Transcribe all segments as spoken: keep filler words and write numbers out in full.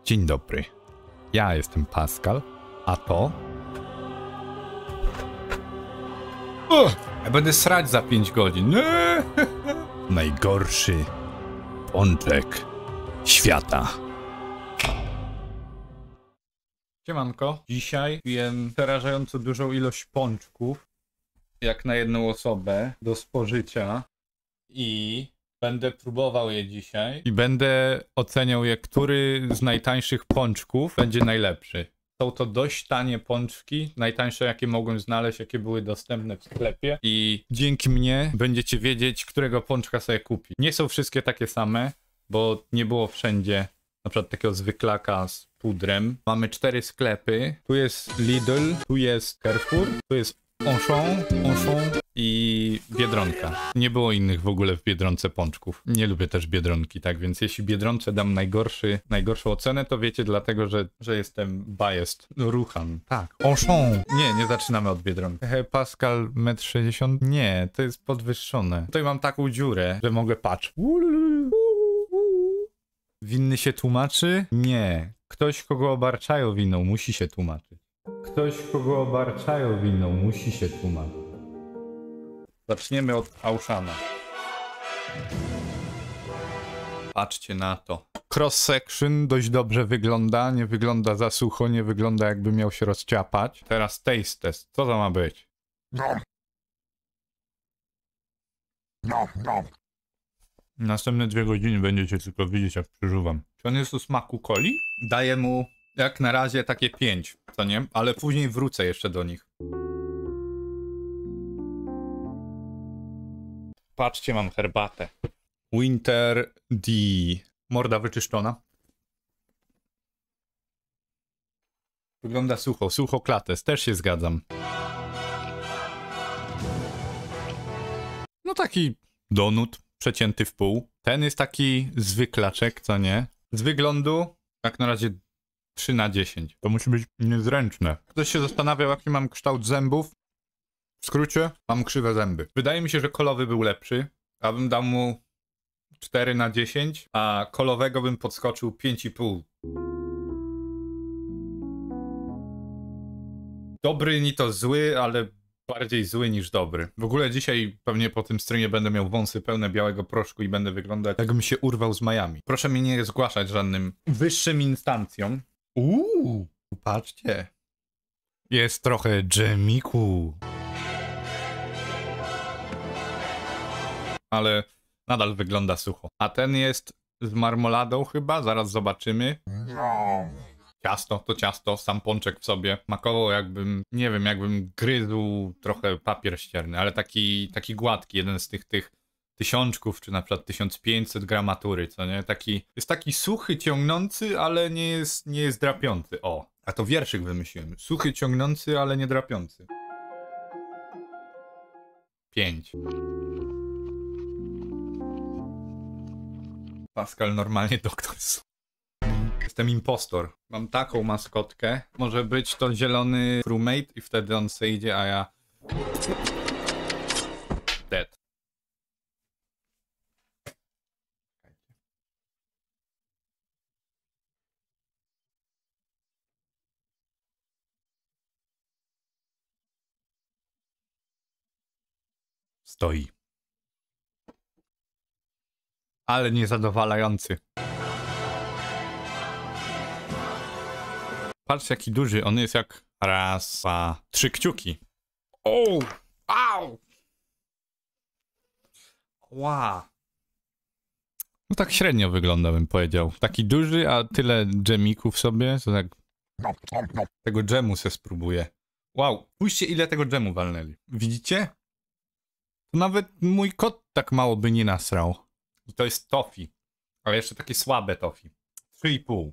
Dzień dobry. Ja jestem Pascal, a to... O, ja będę srać za pięć godzin. Najgorszy pączek świata. Siemanko. Dzisiaj jem przerażająco dużą ilość pączków, jak na jedną osobę, do spożycia. I będę próbował je dzisiaj. I będę oceniał je, który z najtańszych pączków będzie najlepszy. Są to dość tanie pączki, najtańsze jakie mogłem znaleźć, jakie były dostępne w sklepie. I dzięki mnie będziecie wiedzieć, którego pączka sobie kupić. Nie są wszystkie takie same, bo nie było wszędzie na przykład takiego zwyklaka z pudrem. Mamy cztery sklepy. Tu jest Lidl, tu jest Carrefour, tu jest Auchan, Auchan i Biedronka. Nie było innych w ogóle w Biedronce pączków. Nie lubię też Biedronki, tak więc jeśli Biedronce dam najgorszy, najgorszą ocenę, to wiecie dlatego, że, że jestem biased. Ruchan. Tak. Auchan. Nie, nie zaczynamy od Biedronki. He, Pascal metr sześćdziesiąt? Nie, to jest podwyższone. Tutaj mam taką dziurę, że mogę patrz. Winny się tłumaczy? Nie. Ktoś, kogo obarczają winą, musi się tłumaczyć. Ktoś, kogo obarczają winą, musi się tłumaczyć. Zaczniemy od Auchana. Patrzcie na to. Cross section dość dobrze wygląda, nie wygląda za sucho, nie wygląda jakby miał się rozciapać. Teraz taste test. Co to ma być? No. No, no. Następne dwie godziny będziecie tylko widzieć, jak przeżuwam. Czy on jest o smaku coli? Daję mu jak na razie takie pięć, co nie? Ale później wrócę jeszcze do nich. Patrzcie, mam herbatę. Winter D. Morda wyczyszczona. Wygląda sucho, sucho klates, też się zgadzam. No taki donut, przecięty w pół. Ten jest taki zwyklaczek, co nie? Z wyglądu, jak na razie trzy na dziesięć. To musi być niezręczne. Ktoś się zastanawiał, jaki mam kształt zębów. W skrócie, mam krzywe zęby. Wydaje mi się, że kolowy był lepszy. Ja bym dał mu cztery na dziesięć, a kolowego bym podskoczył pięć i pół. Dobry ni to zły, ale bardziej zły niż dobry. W ogóle dzisiaj pewnie po tym streamie będę miał wąsy pełne białego proszku i będę wyglądać, jakbym się urwał z Miami. Proszę mnie nie zgłaszać żadnym wyższym instancjom. Uuu, patrzcie. Jest trochę dżemiku. Ale nadal wygląda sucho. A ten jest z marmoladą chyba, zaraz zobaczymy. No. Ciasto, to ciasto, sam pączek w sobie. Smakował jakbym, nie wiem, jakbym gryzł trochę papier ścierny, ale taki, taki gładki, jeden z tych, tych tysiączków, czy na przykład tysiąc pięćset gramatury, co nie? Taki, jest taki suchy, ciągnący, ale nie jest, nie jest drapiący. O, a to wierszyk wymyśliłem. Suchy, ciągnący, ale nie drapiący. Pięć. Pascal normalnie doktor. Jestem impostor. Mam taką maskotkę. Może być to zielony crewmate i wtedy on se idzie, a ja... Dead. Stoi. Ale niezadowalający. Patrz jaki duży, on jest jak raz, dwa, trzy kciuki. O! Au! Wow. No tak średnio wygląda, bym powiedział. Taki duży, a tyle dżemików sobie, to tak... No, no, no. Tego dżemu se spróbuję. Wow, spójrzcie ile tego dżemu walnęli. Widzicie? To nawet mój kot tak mało by nie nasrał. I to jest toffee. Ale jeszcze takie słabe toffee. trzy i pół.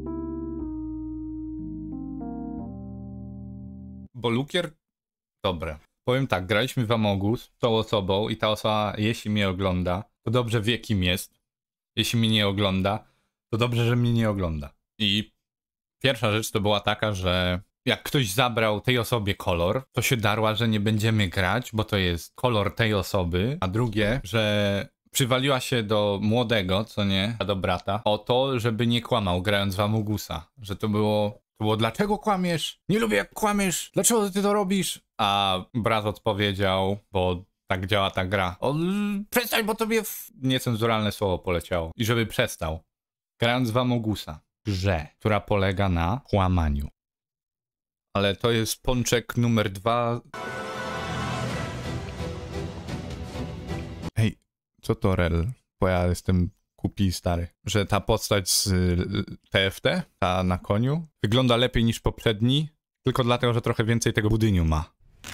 Bo lukier... Dobre. Powiem tak, graliśmy w Among Us z tą osobą i ta osoba, jeśli mnie ogląda, to dobrze wie kim jest. Jeśli mnie nie ogląda, to dobrze, że mnie nie ogląda. I pierwsza rzecz to była taka, że jak ktoś zabrał tej osobie kolor, to się darła, że nie będziemy grać, bo to jest kolor tej osoby. A drugie, że przywaliła się do młodego, co nie, a do brata, o to, żeby nie kłamał, grając w Amogusa. Że to było, to było, dlaczego kłamiesz? Nie lubię jak kłamiesz, dlaczego ty to robisz? A brat odpowiedział, bo tak działa ta gra. O, przestań, bo tobie w... niecenzuralne słowo poleciało. I żeby przestał. Grając w Amogusa. Grze, która polega na kłamaniu. Ale to jest pączek numer dwa. Hej, co to rel? Bo ja jestem kupi stary. Że ta postać z T F T, ta na koniu, wygląda lepiej niż poprzedni, tylko dlatego, że trochę więcej tego budyniu ma.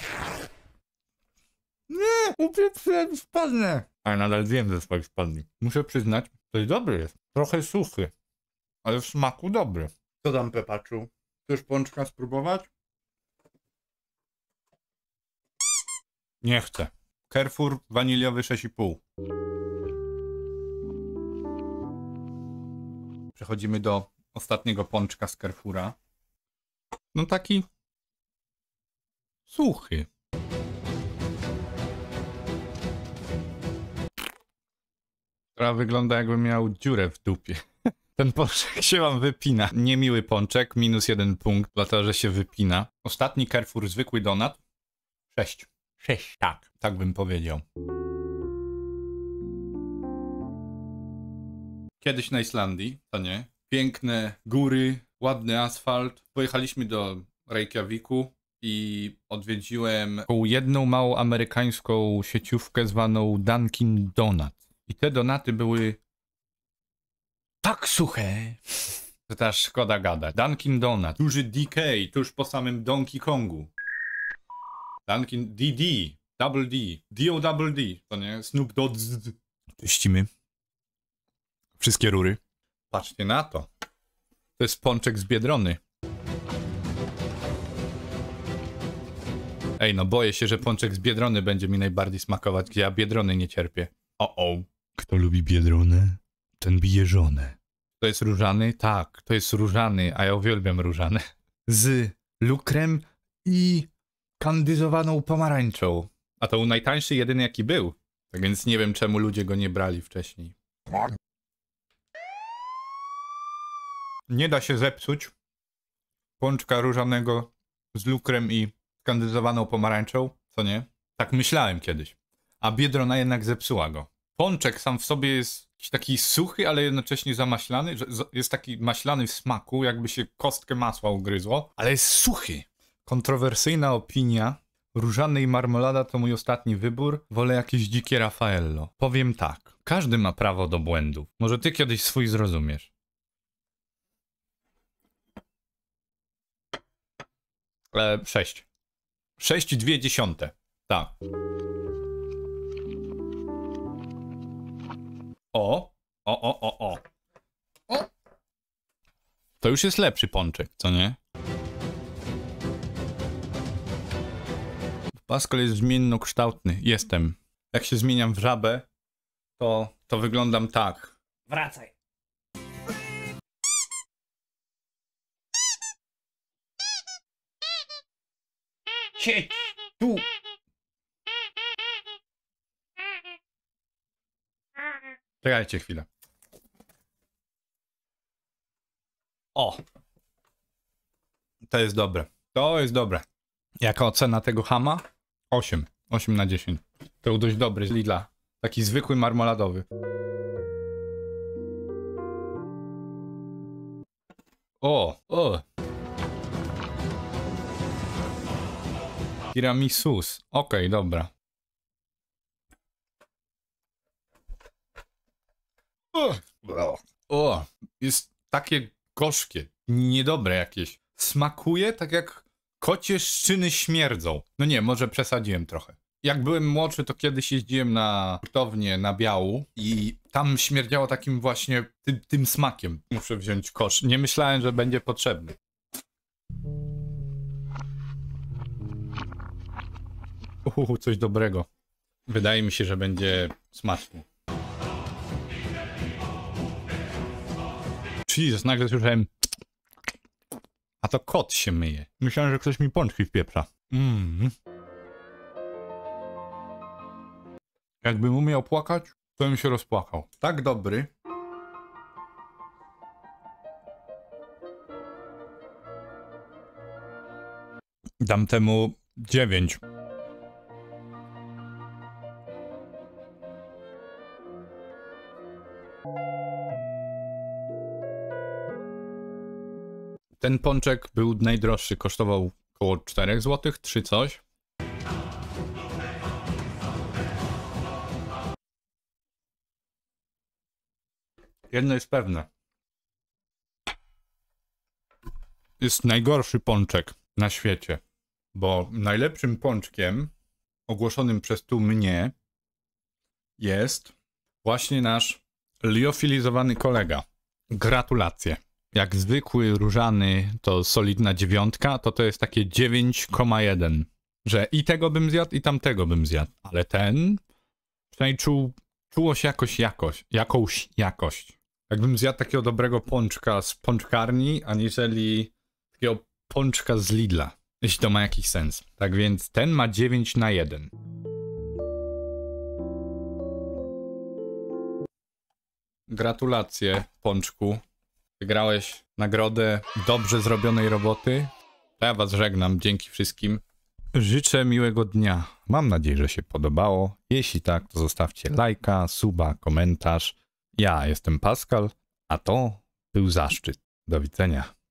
Nie, upieprzyłem spadnę. Ale nadal wiem ze swoich spadni. Muszę przyznać, że dobry jest. Trochę suchy, ale w smaku dobry. Co tam, Pepaczu? Chcesz pączka spróbować? Nie chcę. Carrefour waniliowy sześć i pół. Przechodzimy do ostatniego pączka z Carrefoura. No taki suchy. Która wygląda, jakby miał dziurę w dupie. Ten pączek się wam wypina. Niemiły pączek, minus jeden punkt, dlatego że się wypina. Ostatni Carrefour, zwykły donat. Sześć. Sześć, tak. Tak bym powiedział. Kiedyś na Islandii, to nie? Piękne góry, ładny asfalt. Pojechaliśmy do Reykjaviku i odwiedziłem taką jedną małą amerykańską sieciówkę zwaną Dunkin' Donut. I te donaty były tak suche, że też szkoda gadać. Dunkin' Donut, duży D K, tuż po samym Donkey Kongu. Dunkin' D D, Double D, D O Double D, to nie? Snoop Dogg. Czyścimy wszystkie rury. Patrzcie na to. To jest pączek z Biedrony. Ej, no boję się, że pączek z Biedrony będzie mi najbardziej smakować, gdzie ja Biedrony nie cierpię. O, o. Kto lubi Biedronę, ten bije żonę. To jest różany? Tak, to jest różany, a ja uwielbiam różane. Z lukrem i kandyzowaną pomarańczą. A to był najtańszy, jedyny jaki był. Tak więc nie wiem, czemu ludzie go nie brali wcześniej. Nie da się zepsuć pączka różanego z lukrem i kandyzowaną pomarańczą, co nie? Tak myślałem kiedyś. A Biedrona jednak zepsuła go. Pączek sam w sobie jest jakiś taki suchy, ale jednocześnie zamaślany. Że jest taki maślany w smaku, jakby się kostkę masła ugryzło, ale jest suchy. Kontrowersyjna opinia. Różany i marmolada to mój ostatni wybór. Wolę jakieś dzikie Raffaello. Powiem tak. Każdy ma prawo do błędów. Może ty kiedyś swój zrozumiesz. E, sześć. Sześć dwie dziesiąte. Tak. O. O, o, o, o. O. To już jest lepszy pączek, co nie? Pascal jest zmiennokształtny. Jestem. Jak się zmieniam w żabę, to, to wyglądam tak. Wracaj. Siedź tu. Czekajcie chwilę. O. To jest dobre. To jest dobre. Jaka ocena tego hama? osiem. osiem na dziesięć. To był dość dobry z Lidla. Taki zwykły marmoladowy. O, o. Tiramisus. Okej, okay, dobra. O, o, jest takie gorzkie, niedobre jakieś. Smakuje tak jak kocie szczyny śmierdzą. No nie, może przesadziłem trochę. Jak byłem młodszy, to kiedyś jeździłem na hurtownię na Biału i tam śmierdziało takim właśnie tym, tym smakiem. Muszę wziąć kosz. Nie myślałem, że będzie potrzebny. Uhu, coś dobrego. Wydaje mi się, że będzie smaczny. Jezus, nagle słyszałem... A to kot się myje. Myślałem, że ktoś mi pączki wpieprza. Mm. Jakbym umiał płakać, to bym się rozpłakał. Tak dobry. Dam temu dziewięć. Ten pączek był najdroższy, kosztował około cztery złote, trzy coś. Jedno jest pewne. Jest najgorszy pączek na świecie, bo najlepszym pączkiem ogłoszonym przez tu mnie jest właśnie nasz liofilizowany kolega. Gratulacje. Jak zwykły różany to solidna dziewiątka, to to jest takie dziewięć przecinek jeden. Że i tego bym zjadł, i tamtego bym zjadł. Ale ten przynajmniej czuł, czuło się jakoś jakoś, jakąś jakość. Jakbym zjadł takiego dobrego pączka z pączkarni, aniżeli takiego pączka z Lidla. Jeśli to ma jakiś sens. Tak więc ten ma dziewięć na jeden. Gratulacje, pączku. Wygrałeś nagrodę dobrze zrobionej roboty. To ja was żegnam. Dzięki wszystkim. Życzę miłego dnia. Mam nadzieję, że się podobało. Jeśli tak, to zostawcie lajka, suba, komentarz. Ja jestem Pascal, a to był zaszczyt. Do widzenia.